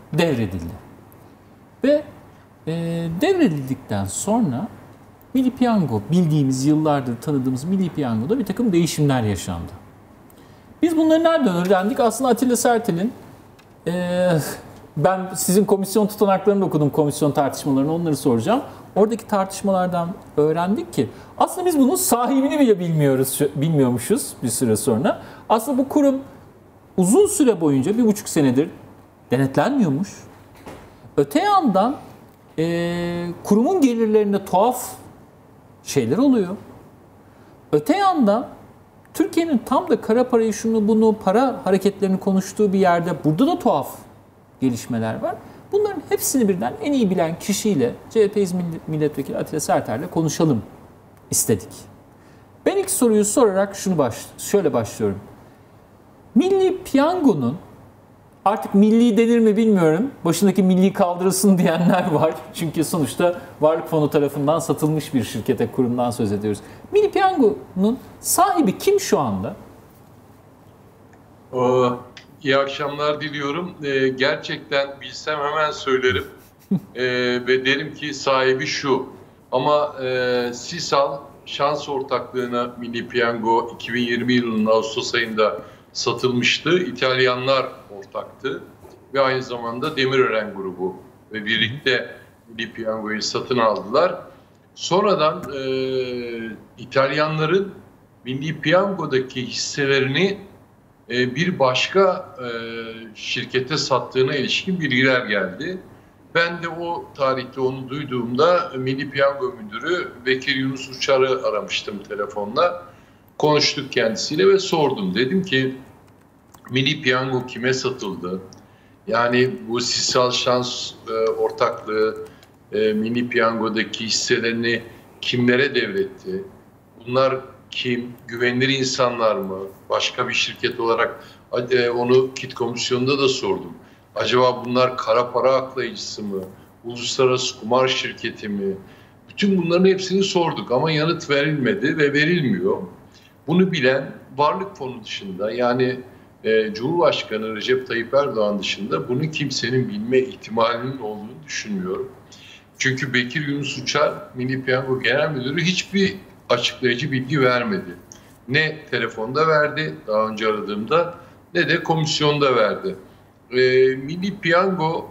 devredildi. Ve devredildikten sonra Milli Piyango, bildiğimiz, yıllardır tanıdığımız Milli Piyango'da bir takım değişimler yaşandı. Biz bunları nereden öğrendik? Aslında Atilla Sertel'in, ben sizin komisyon tutanaklarını okudum, komisyon tartışmalarını, onları soracağım. Oradaki tartışmalardan öğrendik ki aslında biz bunun sahibini bile bilmiyormuşuz bir süre sonra. Aslında bu kurum uzun süre boyunca, 1,5 senedir denetlenmiyormuş. Öte yandan kurumun gelirlerinde tuhaf şeyler oluyor. Öte yandan Türkiye'nin tam da kara parayı, şunu bunu, para hareketlerini konuştuğu bir yerde burada da tuhaf gelişmeler var. Bunların hepsini birden en iyi bilen kişiyle, CHP İzmir Milletvekili Atilla Sertel'le konuşalım istedik. Ben ilk soruyu sorarak şöyle başlıyorum. Milli Piyango'nun, artık milli denir mi bilmiyorum, başındaki milli kaldırılsın diyenler var. Çünkü sonuçta Varlık Fonu tarafından satılmış bir şirkete, kurumdan söz ediyoruz. Milli Piyango'nun sahibi kim şu anda? İyi akşamlar diliyorum. Gerçekten bilsem hemen söylerim. Ve derim ki sahibi şu. Ama Sisal şans ortaklığına Milli Piyango 2020 yılının Ağustos ayında satılmıştı. İtalyanlar ortaktı ve aynı zamanda Demirören grubu ve birlikte Milli Piyango'yu satın aldılar. Sonradan İtalyanların Milli Piyango'daki hisselerini bir başka şirkete sattığına ilişkin bilgiler geldi. Ben de o tarihte onu duyduğumda Milli Piyango Müdürü Bekir Yunus Uçar'ı aramıştım telefonla. Konuştuk kendisiyle ve sordum. Dedim ki Milli Piyango kime satıldı? Yani bu Sisal Şans ortaklığı Milli Piyango'daki hisselerini kimlere devretti? Bunlar kim? Güvenilir insanlar mı? Başka bir şirket olarak onu KİT komisyonunda da sordum. Acaba bunlar kara para aklayıcısı mı? Uluslararası kumar şirketi mi? Bütün bunların hepsini sorduk ama yanıt verilmedi ve verilmiyor. Bunu bilen Varlık Fonu dışında, yani Cumhurbaşkanı Recep Tayyip Erdoğan dışında bunu kimsenin bilme ihtimalinin olduğunu düşünmüyorum. Çünkü Bekir Yunus Uçar, Milli Piyango Genel Müdürü, hiçbir açıklayıcı bilgi vermedi. Ne telefonda verdi daha önce aradığımda, ne de komisyonda verdi. Milli Piyango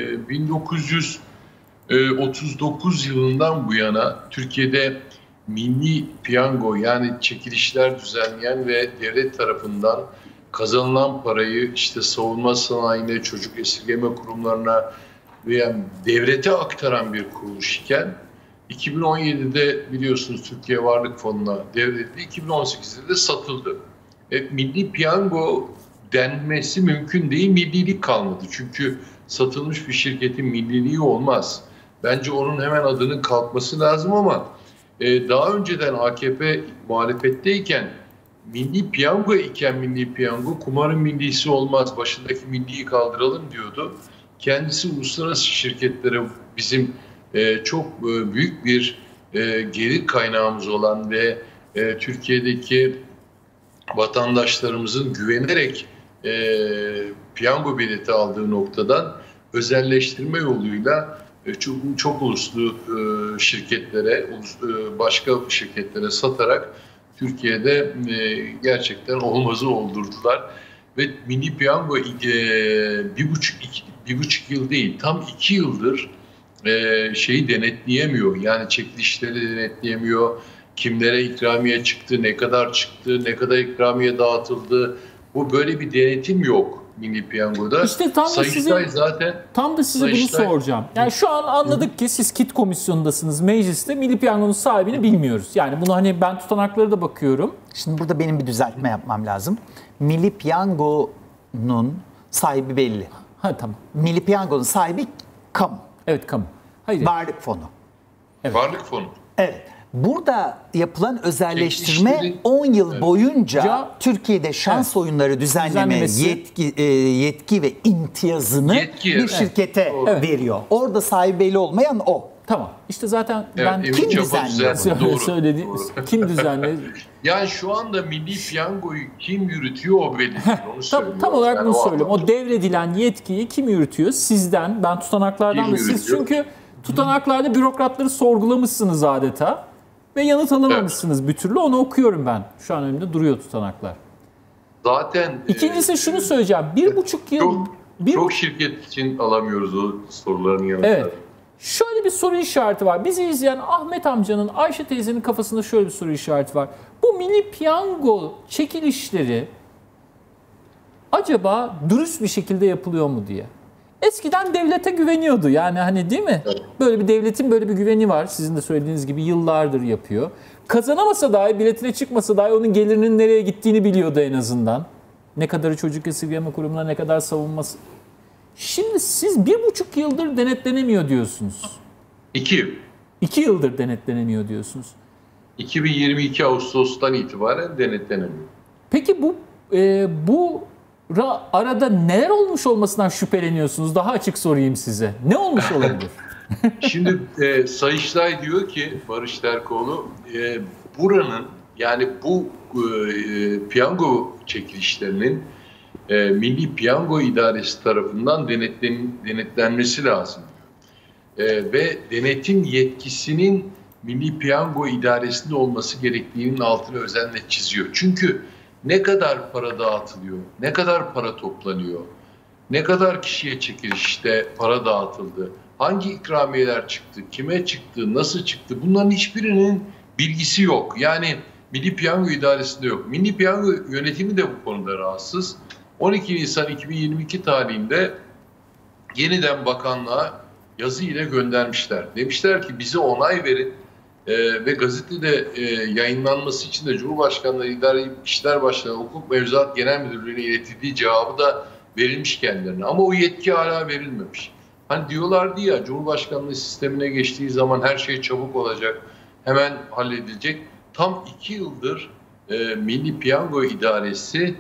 1939 yılından bu yana Türkiye'de Milli Piyango, yani çekilişler düzenleyen ve devlet tarafından kazanılan parayı işte savunma sanayine, çocuk esirgeme kurumlarına veya devlete aktaran bir kuruluş iken 2017'de biliyorsunuz Türkiye Varlık Fonu'na devredildi, 2018'de de satıldı. Milli Piyango denmesi mümkün değil, millilik kalmadı. Çünkü satılmış bir şirketin milliliği olmaz. Bence onun hemen adının kalkması lazım ama daha önceden AKP muhalefetteyken Milli Piyango iken Milli Piyango kumarın millisi olmaz, başındaki milliyi kaldıralım diyordu. Kendisi uluslararası şirketlere bizim çok büyük bir gelir kaynağımız olan ve Türkiye'deki vatandaşlarımızın güvenerek piyango bileti aldığı noktadan özelleştirme yoluyla çok uluslu şirketlere, başka şirketlere satarak Türkiye'de gerçekten olmazı oldurdular. Ve Milli Piyango bir buçuk yıl değil, tam 2 yıldır şeyi denetleyemiyor. Yani çekilişleri denetleyemiyor. Kimlere ikramiye çıktı, ne kadar çıktı, ne kadar ikramiye dağıtıldı. Bu böyle bir denetim yok Milli Piyango'da. İşte tam da size bunu soracağım. Yani şu an anladık ki siz KİT komisyonundasınız, mecliste Milli Piyango'nun sahibini bilmiyoruz. Yani bunu hani ben tutanaklara da bakıyorum. Şimdi burada benim bir düzeltme yapmam lazım. Milli Piyango'nun sahibi belli. Ha tamam. Milli Piyango'nun sahibi kamu. Evet, kamu. Hayır. Varlık Fonu. Evet. Varlık Fonu. Evet. Burada yapılan özelleştirme 10 yıl boyunca Türkiye'de şans oyunları düzenleme yetki ve imtiyazını bir şirkete veriyor. Orada sahibi belli olmayan o. Tamam. İşte zaten Evet, ben Emin Çapa düzenledi. söyledi. Kim düzenledi? Yani şu anda Milli Piyango'yu kim yürütüyor o belli değil. Onu söylüyorum. Tam olarak yani bunu söylüyorum. O devredilen yetkiyi kim yürütüyor? Sizden, ben tutanaklardan ve siz çünkü tutanaklarda bürokratları sorgulamışsınız adeta ve yanıt alamamışsınız bir türlü. Onu okuyorum ben. Şu an önümde duruyor tutanaklar. Zaten İkincisi şunu söyleyeceğim. 1,5 yıl... Çok şirket için alamıyoruz o soruların yanıtlarını. Evet. Şöyle bir soru işareti var. Bizi izleyen Ahmet amcanın, Ayşe teyzenin kafasında şöyle bir soru işareti var. Bu milli piyango çekilişleri acaba dürüst bir şekilde yapılıyor mu diye. Eskiden devlete güveniyordu. Yani hani değil mi? Evet. Böyle bir devletin böyle bir güveni var. Sizin de söylediğiniz gibi yıllardır yapıyor. Kazanamasa dahi, biletine çıkmasa dahi onun gelirinin nereye gittiğini biliyordu en azından. Ne kadarı çocuk esirgeme kurumuna, ne kadar savunması. Şimdi siz 1,5 yıldır denetlenemiyor diyorsunuz. 2 yıldır denetlenemiyor diyorsunuz. 2022 Ağustos'tan itibaren denetlenemiyor. Peki bu arada neler olmuş olmasından şüpheleniyorsunuz? Daha açık sorayım size. Ne olmuş olabilir? Şimdi Sayıştay diyor ki, Barış Terkoğlu, buranın yani bu piyango çekilişlerinin Milli Piyango İdaresi tarafından denetlenmesi lazım. Ve denetim yetkisinin Milli Piyango İdaresi'nde olması gerektiğinin altını özenle çiziyor. Çünkü ne kadar para dağıtılıyor, ne kadar para toplanıyor, ne kadar kişiye çekilişte para dağıtıldı, hangi ikramiyeler çıktı, kime çıktı, nasıl çıktı, bunların hiçbirinin bilgisi yok. Yani Milli Piyango İdaresi'nde yok. Milli Piyango Yönetimi de bu konuda rahatsız. 12 Nisan 2022 tarihinde yeniden bakanlığa yazı ile göndermişler. Demişler ki bize onay verin ve gazetede yayınlanması için de Cumhurbaşkanlığı İdari İşler Başkanı Hukuk Mevzuat Genel Müdürlüğü'ne iletildiği cevabı da verilmiş kendilerine. Ama o yetki hala verilmemiş. Hani diyorlardı ya, Cumhurbaşkanlığı sistemine geçtiği zaman her şey çabuk olacak, hemen halledilecek. Tam 2 yıldır Milli Piyango İdaresi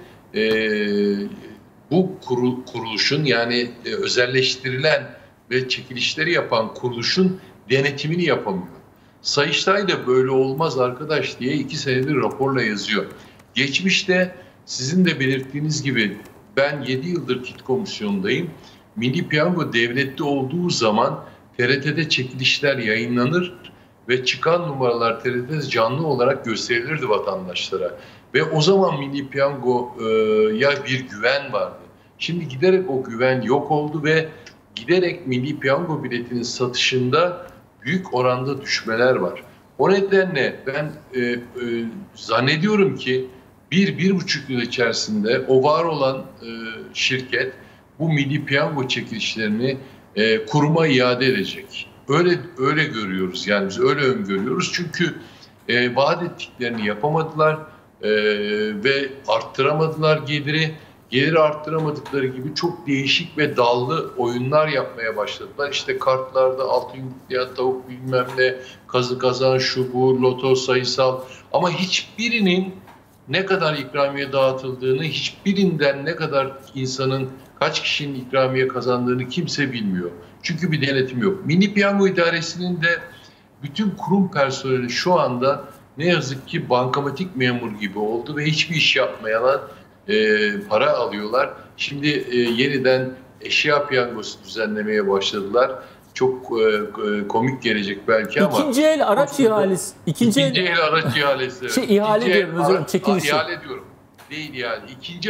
bu kuruluşun, yani özelleştirilen ve çekilişleri yapan kuruluşun denetimini yapamıyor. Sayıştay da böyle olmaz arkadaş diye 2 senedir raporla yazıyor. Geçmişte sizin de belirttiğiniz gibi ben 7 yıldır KİT komisyonundayım. Milli Piyango devlette olduğu zaman TRT'de çekilişler yayınlanır ve çıkan numaralar TRT'de canlı olarak gösterilirdi vatandaşlara. Ve o zaman Milli Piyango'ya bir güven vardı. Şimdi giderek o güven yok oldu ve giderek Milli Piyango biletinin satışında büyük oranda düşmeler var. O nedenle ben zannediyorum ki 1-1,5 yıl içerisinde o var olan şirket bu Milli Piyango çekilişlerini kuruma iade edecek. Öyle görüyoruz, yani biz öyle öngörüyoruz. Çünkü vaat ettiklerini yapamadılar ve arttıramadılar geliri. Geliri arttıramadıkları gibi çok değişik ve dallı oyunlar yapmaya başladılar. İşte kartlarda altın yumurtlayan tavuk bilmem ne, kazı kazan şu bu, loto sayısal. Ama hiçbirinin ne kadar ikramiye dağıtıldığını, hiçbirinden ne kadar insanın, kaç kişinin ikramiye kazandığını kimse bilmiyor. Çünkü bir denetim yok. Milli Piyango İdaresi'nin de bütün kurum personeli şu anda ne yazık ki bankamatik memur gibi oldu ve hiçbir iş yapmayan para alıyorlar. Şimdi yeniden eşya piyangosu düzenlemeye başladılar. Çok komik gelecek belki ama. İkinci el araç ihalesi. İkinci el araç ihalesi. Evet. İhale diyorum, özür dilerim, çekilişi. İhale diyorum. Değil yani.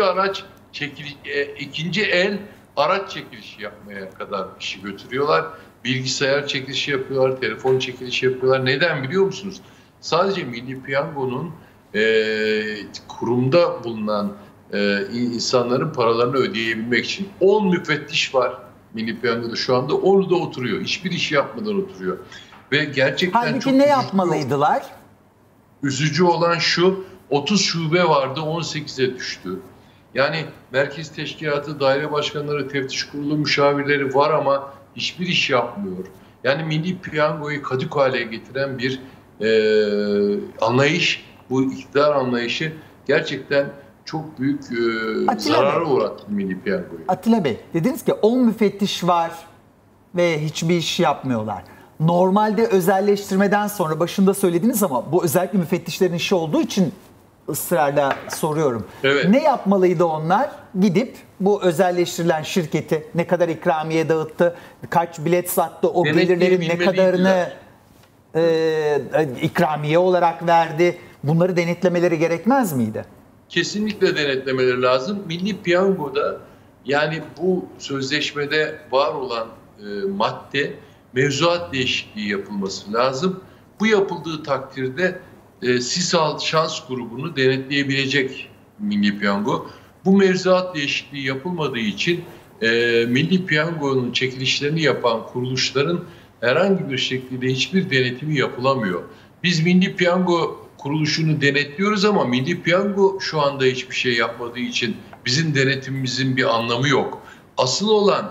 İkinci el araç çekilişi yapmaya kadar işi götürüyorlar. Bilgisayar çekilişi yapıyorlar, telefon çekilişi yapıyorlar. Neden biliyor musunuz? Sadece Milli Piyango'nun kurumda bulunan insanların paralarını ödeyebilmek için 10 müfettiş var Milli Piyango'da şu anda. 10'u da oturuyor. Hiçbir iş yapmadan oturuyor. Ve gerçekten halbuki çok ne yapmalıydılar? Üzücü olan şu, 30 şube vardı, 18'e düştü. Yani Merkez Teşkilatı, daire başkanları, teftiş kurulu müşavirleri var ama hiçbir iş yapmıyor. Yani Milli Piyango'yu kadük hale getiren bir anlayış, bu iktidar anlayışı gerçekten çok büyük zarara uğrattı Milli Piyango'yu. Atilla Bey, dediniz ki 10 müfettiş var ve hiçbir iş yapmıyorlar. normalde özelleştirmeden sonra başında söylediniz ama bu özellikle müfettişlerin işi olduğu için ısrarla soruyorum. Evet. Ne yapmalıydı onlar? Gidip bu özelleştirilen şirketi ne kadar ikramiye dağıttı, kaç bilet sattı, o gelirlerin ne kadarını ikramiye olarak verdi. Bunları denetlemeleri gerekmez miydi? Kesinlikle denetlemeleri lazım. Milli Piyango'da yani bu sözleşmede var olan madde mevzuat değişikliği yapılması lazım. Bu yapıldığı takdirde SİSAL şans grubunu denetleyebilecek Milli Piyango. Bu mevzuat değişikliği yapılmadığı için Milli Piyango'nun çekilişlerini yapan kuruluşların herhangi bir şekilde hiçbir denetimi yapılamıyor. Biz Milli Piyango kuruluşunu denetliyoruz ama Milli Piyango şu anda hiçbir şey yapmadığı için bizim denetimimizin bir anlamı yok. Asıl olan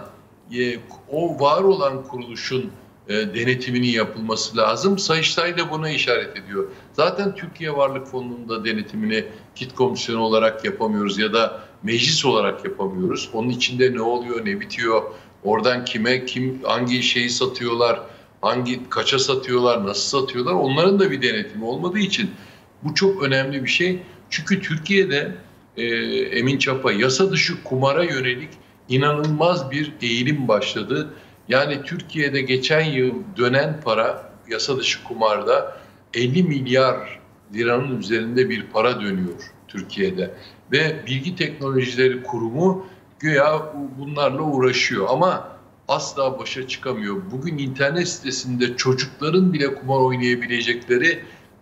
o var olan kuruluşun denetiminin yapılması lazım. Sayıştay da buna işaret ediyor. Zaten Türkiye Varlık Fonu'nun da denetimini KİT komisyonu olarak yapamıyoruz ya da meclis olarak yapamıyoruz. Onun içinde ne oluyor, ne bitiyor, oradan kime, hangi şeyi satıyorlar, kaça satıyorlar, nasıl satıyorlar, onların da bir denetimi olmadığı için bu çok önemli bir şey. Çünkü Türkiye'de Emin Çapa yasa dışı kumara yönelik inanılmaz bir eğilim başladı. Yani Türkiye'de geçen yıl dönen para yasa dışı kumarda 50 milyar liranın üzerinde bir para dönüyor Türkiye'de. Ve Bilgi Teknolojileri Kurumu güya bunlarla uğraşıyor ama asla başa çıkamıyor. Bugün internet sitesinde çocukların bile kumar oynayabilecekleri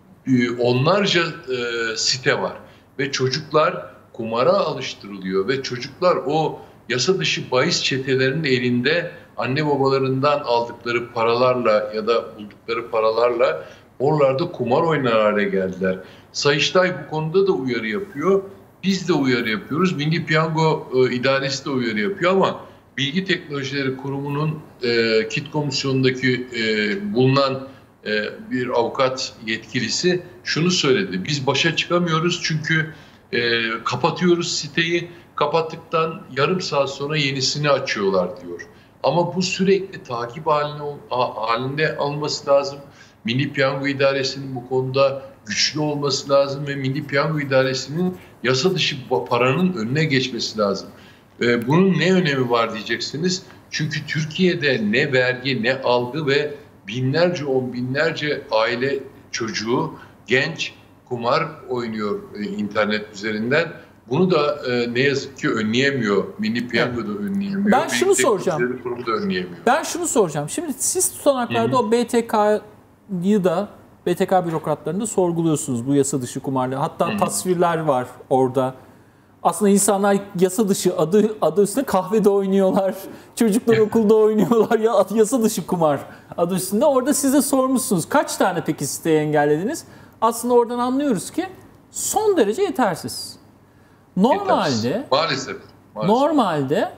onlarca site var. Ve çocuklar kumara alıştırılıyor ve çocuklar o yasa dışı bahis çetelerinin elinde anne babalarından aldıkları paralarla ya da buldukları paralarla oralarda kumar oynar hale geldiler. Sayıştay bu konuda da uyarı yapıyor. Biz de uyarı yapıyoruz. Milli Piyango İdaresi de uyarı yapıyor ama Bilgi Teknolojileri Kurumu'nun KİT komisyonundaki bulunan bir avukat yetkilisi şunu söyledi. Biz başa çıkamıyoruz çünkü kapatıyoruz siteyi. Kapattıktan yarım saat sonra yenisini açıyorlar diyor. Ama bu sürekli takip halinde alınması lazım. Milli Piyango İdaresi'nin bu konuda güçlü olması lazım ve Milli Piyango İdaresi'nin yasa dışı paranın önüne geçmesi lazım. Bunun ne önemi var diyeceksiniz. Çünkü Türkiye'de ne vergi ne algı ve binlerce on binlerce aile çocuğu, genç kumar oynuyor internet üzerinden. Bunu da ne yazık ki önleyemiyor. Milli Piyango da önleyemiyor. Ben şunu soracağım. Da önleyemiyor. Ben şunu soracağım. Şimdi siz tutanaklarda o BTK'yı da BTK bürokratlarını da sorguluyorsunuz bu yasa dışı kumarla. Hatta tasvirler var orada. Aslında insanlar yasa dışı adı üstünde kahvede oynuyorlar. Çocuklar okulda oynuyorlar. Yasa dışı kumar adı üstünde. Orada size sormuşsunuz. Kaç tane peki siteyi engellediniz? Aslında oradan anlıyoruz ki son derece yetersiz. Normalde maalesef. Normalde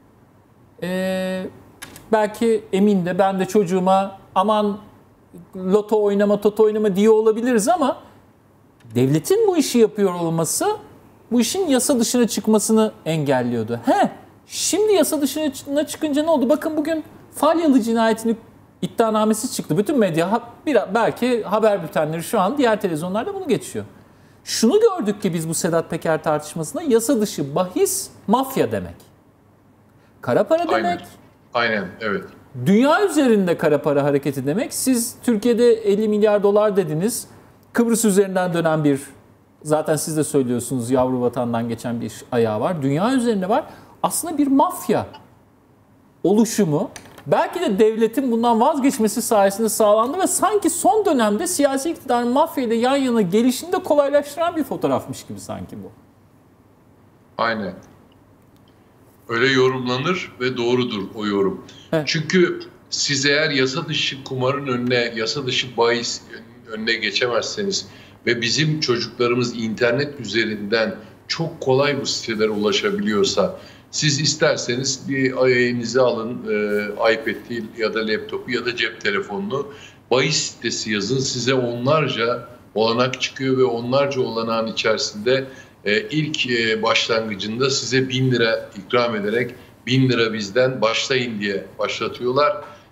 belki Emin de ben de çocuğuma aman loto oynama, toto oynama diye olabiliriz ama devletin bu işi yapıyor olması bu işin yasa dışına çıkmasını engelliyordu. Şimdi yasa dışına çıkınca ne oldu? Bakın bugün Falyalı cinayetinin iddianamesi çıktı. Bütün medya, belki haber bültenleri şu an diğer televizyonlarda bunu geçiyor. Şunu gördük ki biz bu Sedat Peker tartışmasında yasa dışı bahis mafya demek. Kara para demek. Aynen, evet. Dünya üzerinde kara para hareketi demek. Siz Türkiye'de 50 milyar dolar dediniz. Kıbrıs üzerinden dönen bir, zaten siz de söylüyorsunuz, yavru vatandan geçen bir ayağı var. Dünya üzerinde var. Aslında bir mafya oluşumu. Belki de devletin bundan vazgeçmesi sayesinde sağlandı ve sanki son dönemde siyasi iktidarın mafya ile yan yana gelişini de kolaylaştıran bir fotoğrafmış gibi sanki bu. Aynen. Öyle yorumlanır ve doğrudur o yorum. Evet. Çünkü siz eğer yasa dışı kumarın önüne, yasa dışı bahis önüne geçemezseniz ve bizim çocuklarımız internet üzerinden çok kolay bu sitelere ulaşabiliyorsa, siz isterseniz bir elinize alın iPad değil ya da laptopu ya da cep telefonunu, bahis sitesi yazın, size onlarca olanak çıkıyor ve onlarca olanağın içerisinde ilk başlangıcında size 1000 lira ikram ederek 1000 lira bizden başlayın diye başlatıyorlar.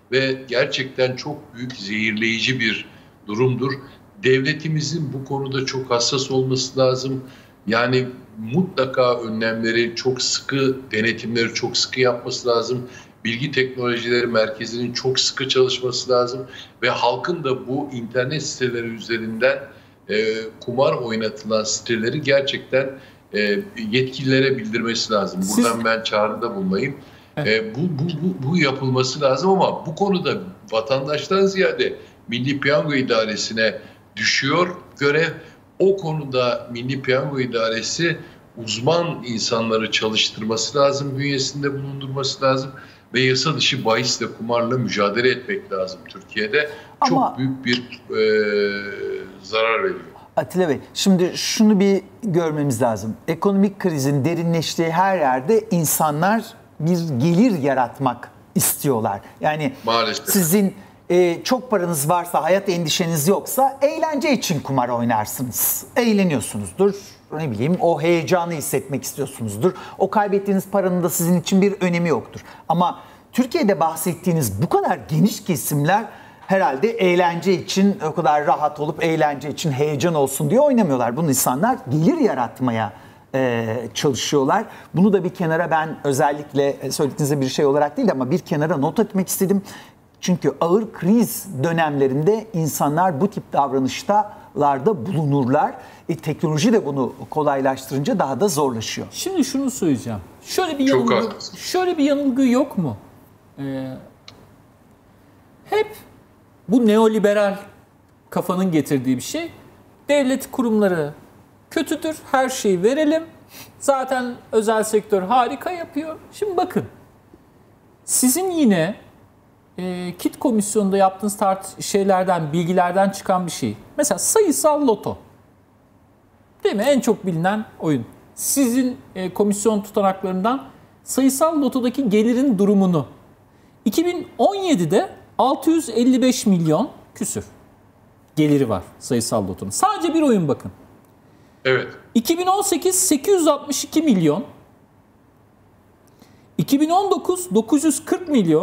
ve gerçekten çok büyük zehirleyici bir durumdur. Devletimizin bu konuda çok hassas olması lazım. Yani mutlaka önlemleri çok sıkı, denetimleri çok sıkı yapması lazım. Bilgi Teknolojileri Merkezi'nin çok sıkı çalışması lazım ve halkın da bu internet siteleri üzerinden kumar oynatılan siteleri gerçekten yetkililere bildirmesi lazım. Buradan ben çağrıda bulunayım. Evet. Bu yapılması lazım ama bu konuda vatandaştan ziyade Milli Piyango İdaresi'ne düşüyor görev. O konuda Milli Piyango İdaresi uzman insanları çalıştırması lazım, bünyesinde bulundurması lazım ve yasa dışı bahisle, kumarla mücadele etmek lazım Türkiye'de. Çok büyük bir zarar veriyor. Atilla Bey, şimdi şunu bir görmemiz lazım. Ekonomik krizin derinleştiği her yerde insanlar bir gelir yaratmak istiyorlar. Yani maalesef sizin çok paranız varsa, hayat endişeniz yoksa eğlence için kumar oynarsınız. Eğleniyorsunuzdur. Ne bileyim, o heyecanı hissetmek istiyorsunuzdur. O kaybettiğiniz paranın da sizin için bir önemi yoktur. Ama Türkiye'de bahsettiğiniz bu kadar geniş kesimler herhalde eğlence için, o kadar rahat olup eğlence için heyecan olsun diye oynamıyorlar. Bunu insanlar gelir yaratmaya çalışıyorlar. Bunu da bir kenara, ben özellikle söylediğinizde bir şey olarak değil ama bir kenara not etmek istedim. Çünkü ağır kriz dönemlerinde insanlar bu tip davranışlarda bulunurlar. Teknoloji de bunu kolaylaştırınca daha da zorlaşıyor. Şimdi şunu söyleyeceğim. Şöyle bir yanılgı yok mu? Hep bu neoliberal kafanın getirdiği bir şey. Devlet kurumları kötüdür, her şeyi verelim. Zaten özel sektör harika yapıyor. Şimdi bakın, sizin yine KİT komisyonunda yaptığınız bilgilerden çıkan bir şey. Mesela sayısal loto. Değil mi? En çok bilinen oyun. Sizin komisyon tutanaklarından sayısal lotodaki gelirin durumunu. 2017'de 655 milyon küsür geliri var sayısal lotonun. Sadece bir oyun bakın. Evet. 2018 862 milyon. 2019 940 milyon.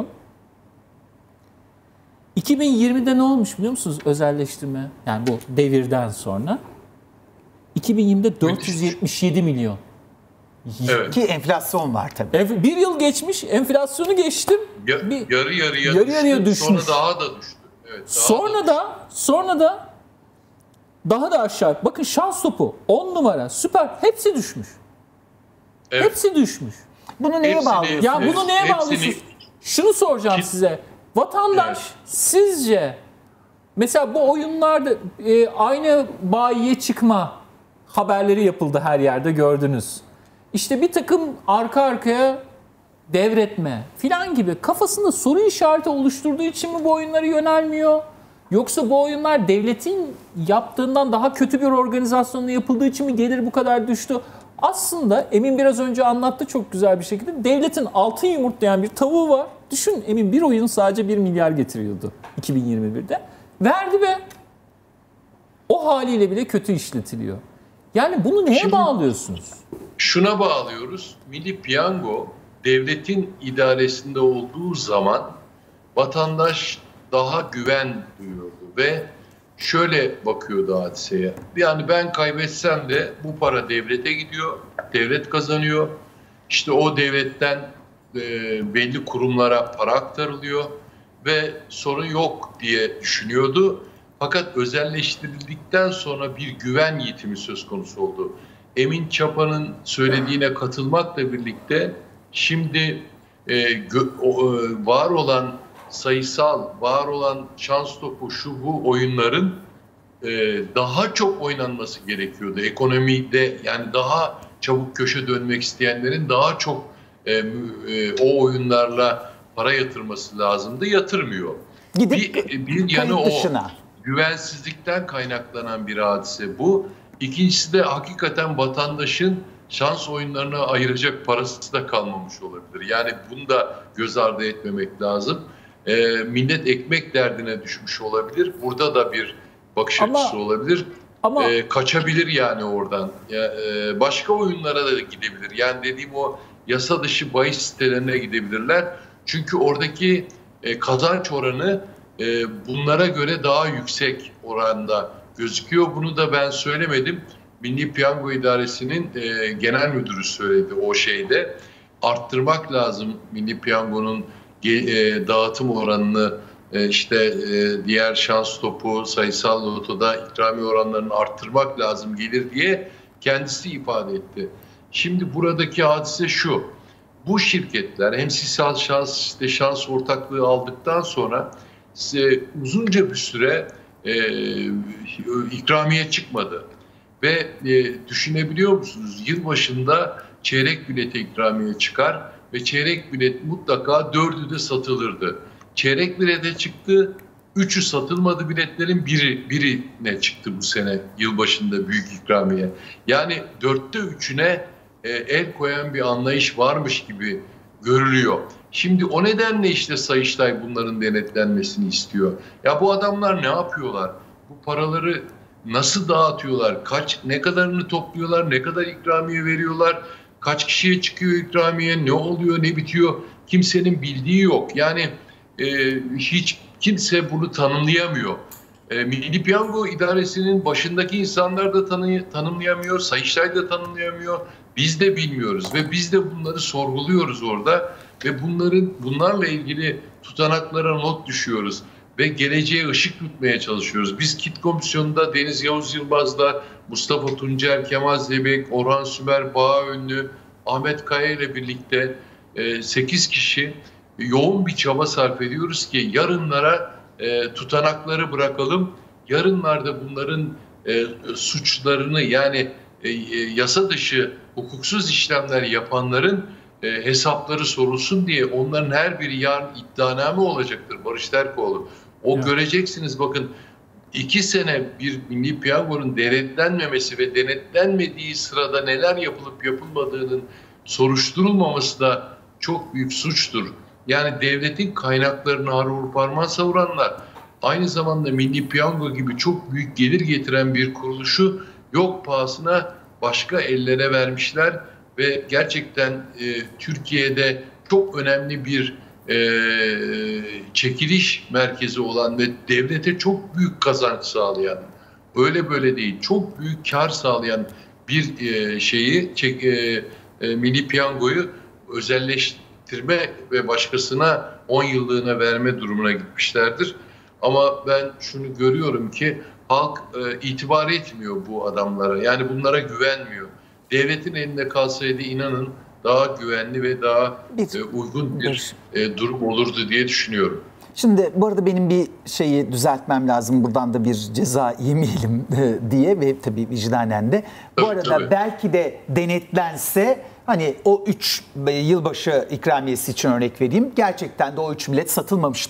2020'de ne olmuş biliyor musunuz özelleştirme? Yani bu devirden sonra. 2020'de 477 milyon. Evet. Ki enflasyon var tabii. Bir yıl geçmiş, enflasyonu geçtim. Yarı yarıya düşmüş. Sonra daha da düştü. Evet, sonra da daha da aşağı. Bakın şans topu, 10 numara, süper, hepsi düşmüş. Evet. Hepsi düşmüş. Bunu neye bağlıyorsunuz? Ya bunu neye bağlıyorsunuz? Şunu soracağım size. Vatandaş sizce mesela bu oyunlarda aynı bayiye çıkma haberleri yapıldı, her yerde gördünüz. İşte bir takım arka arkaya devretme filan gibi kafasında soru işareti oluşturduğu için mi bu oyunlara yönelmiyor? Yoksa bu oyunlar devletin yaptığından daha kötü bir organizasyonla yapıldığı için mi gelir bu kadar düştü? Aslında Emin biraz önce anlattı çok güzel bir şekilde. Devletin altın yumurtlayan bir tavuğu var. Düşün, Emin bir oyun sadece 1 milyar getiriyordu 2021'de. Verdi be. O haliyle bile kötü işletiliyor. Yani bunu neye bağlıyorsunuz? Şuna bağlıyoruz. Milli Piyango devletin idaresinde olduğu zaman vatandaş daha güven duyuyordu ve şöyle bakıyordu hadiseye. Yani ben kaybetsem de bu para devlete gidiyor, devlet kazanıyor. İşte o devletten belli kurumlara para aktarılıyor ve sorun yok diye düşünüyordu. Fakat özelleştirildikten sonra bir güven yitimi söz konusu oldu. Emin Çapa'nın söylediğine katılmakla birlikte şimdi var olan sayısal, var olan şans topu, şu bu oyunların daha çok oynanması gerekiyordu. Ekonomide yani daha çabuk köşe dönmek isteyenlerin daha çok o oyunlarla para yatırması lazımdı. Yatırmıyor. Bir yanı o. Güvensizlikten kaynaklanan bir hadise bu. İkincisi de hakikaten vatandaşın şans oyunlarına ayıracak parası da kalmamış olabilir. Yani bunu da göz ardı etmemek lazım. Millet ekmek derdine düşmüş olabilir. Burada da bir bakış açısı olabilir. Ama kaçabilir yani oradan. Başka oyunlara da gidebilir. Yani dediğim o yasa dışı bahis sitelerine gidebilirler. Çünkü oradaki kazanç oranı bunlara göre daha yüksek oranda gözüküyor. Bunu da ben söylemedim. Milli Piyango İdaresi'nin genel müdürü söyledi o şeyde. Arttırmak lazım Milli Piyango'nun dağıtım oranını, diğer şans topu, sayısal lotoda ikramiye oranlarını arttırmak lazım gelir diye kendisi ifade etti. Şimdi buradaki hadise şu. Bu şirketler hem sisal şans ortaklığı aldıktan sonra uzunca bir süre ikramiye çıkmadı. Ve düşünebiliyor musunuz? Yılbaşında çeyrek bilete ikramiye çıkar ve çeyrek bilet mutlaka 4'ü de satılırdı. Çeyrek bilete çıktı, 3'ü satılmadı biletlerin birine çıktı bu sene yılbaşında büyük ikramiye. Yani 4'te 3'üne el koyan bir anlayış varmış gibi görülüyor. Şimdi o nedenle Sayıştay bunların denetlenmesini istiyor. Ya bu adamlar ne yapıyorlar? Bu paraları nasıl dağıtıyorlar? Ne kadarını topluyorlar? Ne kadar ikramiye veriyorlar? Kaç kişiye çıkıyor ikramiye? Ne oluyor? Ne bitiyor? Kimsenin bildiği yok. Yani hiç kimse bunu tanımlayamıyor. Milli Piyango İdaresi'nin başındaki insanlar da tanımlayamıyor. Sayıştay da tanımlayamıyor. Biz de bilmiyoruz ve biz de bunları sorguluyoruz orada ve bunlarla ilgili tutanaklara not düşüyoruz ve geleceğe ışık tutmaya çalışıyoruz. Biz KİT Komisyonu'nda Deniz Yavuz Yılmaz'la Mustafa Tuncer, Kemal Zebek, Orhan Sümer, Baha Önlü, Ahmet Kaya ile birlikte 8 kişi yoğun bir çaba sarf ediyoruz ki yarınlara tutanakları bırakalım. Yarınlarda bunların suçlarını yani yasa dışı hukuksuz işlemler yapanların hesapları sorulsun diye onların her biri yarın iddianame olacaktır Barış Terkoğlu. Göreceksiniz bakın 2 sene bir Milli Piyango'nun denetlenmemesi ve denetlenmediği sırada neler yapılıp yapılmadığının soruşturulmaması da çok büyük suçtur. Yani devletin kaynaklarını harur parmağı savuranlar aynı zamanda Milli Piyango gibi çok büyük gelir getiren bir kuruluşu yok pahasına başka ellere vermişler ve gerçekten Türkiye'de çok önemli bir çekiliş merkezi olan ve devlete çok büyük kazanç sağlayan, öyle böyle değil, çok büyük kar sağlayan bir Milli Piyango'yu özelleştirme ve başkasına 10 yıllığına verme durumuna gitmişlerdir. Ama ben şunu görüyorum ki halk itibar etmiyor bu adamlara. Yani bunlara güvenmiyor. Devletin elinde kalsaydı inanın daha güvenli ve daha uygun bir durum olurdu diye düşünüyorum. Şimdi bu arada benim bir şeyi düzeltmem lazım. Buradan da bir ceza yemeyelim diye ve tabii vicdanen de. Bu arada belki de denetlense hani o 3 yılbaşı ikramiyesi için örnek vereyim. Gerçekten de o 3 bilet satılmamış